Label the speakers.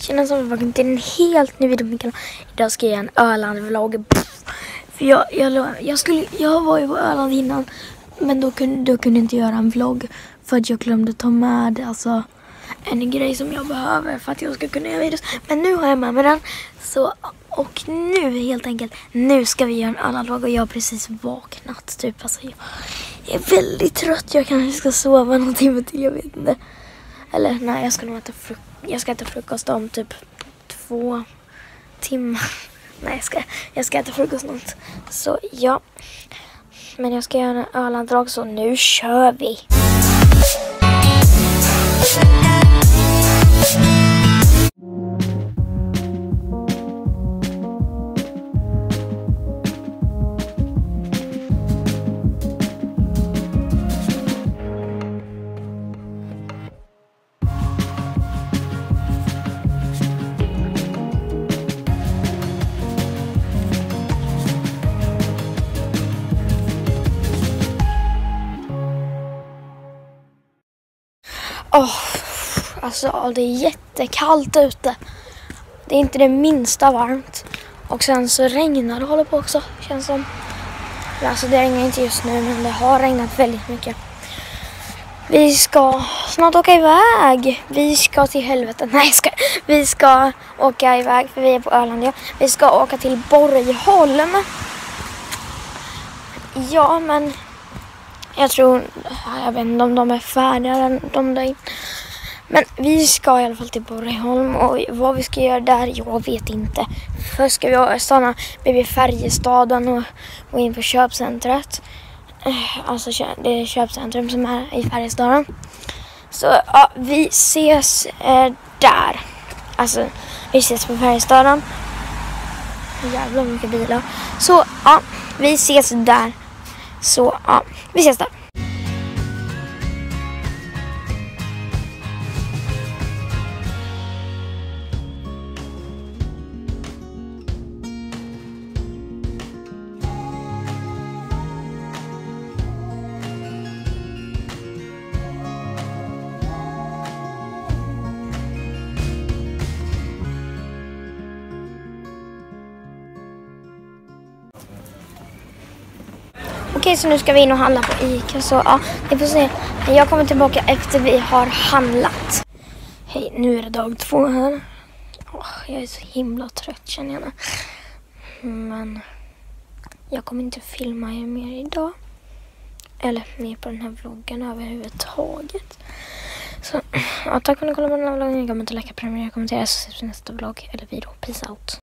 Speaker 1: Tjena, så välkommen till en helt ny video. Idag ska jag göra en Öland-vlogg. För jag var ju på Öland innan, men då kunde inte göra en vlogg för att jag glömde ta med alltså en grej som jag behöver för att jag ska kunna göra videos. Men nu har jag med mig den. Så, och nu helt enkelt, nu ska vi göra en Öland-vlogg och jag har precis vaknat typ. Alltså, jag är väldigt trött. Jag kanske ska sova någon timme till, jag vet inte. Eller nej, jag ska nog äta frukost om typ 2 timmar. Nej, jag ska äta frukost något. Så ja. Men jag ska göra en Öland-vlogg, så nu kör vi. Alltså det är jättekallt ute. Det är inte det minsta varmt. Och sen så regnar det håller på också, känns som. Alltså det regnar inte just nu, men det har regnat väldigt mycket. Vi ska snart åka iväg. Vi ska till helvete. Nej, vi ska åka iväg för vi är på Öland. Ja. Vi ska åka till Borgholm. Ja, men jag vet inte om de är färdiga de där. Men vi ska i alla fall till Borgholm, och vad vi ska göra där, jag vet inte. Först ska vi stanna vid Färjestaden och gå in på köpcentret. Alltså det är köpcentrum som är i Färjestaden. Så ja, vi ses där. Alltså vi ses på Färjestaden. Jävla mycket bilar. Så ja, vi ses där. Så ja, vi ses där. Okej, så nu ska vi in och handla på Ica. Så ja, vi får se. Jag kommer tillbaka efter vi har handlat. Hej, nu är det dag 2 här. Jag är så himla trött, känner jag nu. Men jag kommer inte filma mer idag. Eller mer på den här vloggen överhuvudtaget. Så ja, tack för att ni kollade på den här vloggen. Jag kommer inte läcka, prenumerera, kommentera, så ses vi nästa vlogg eller video. Peace out.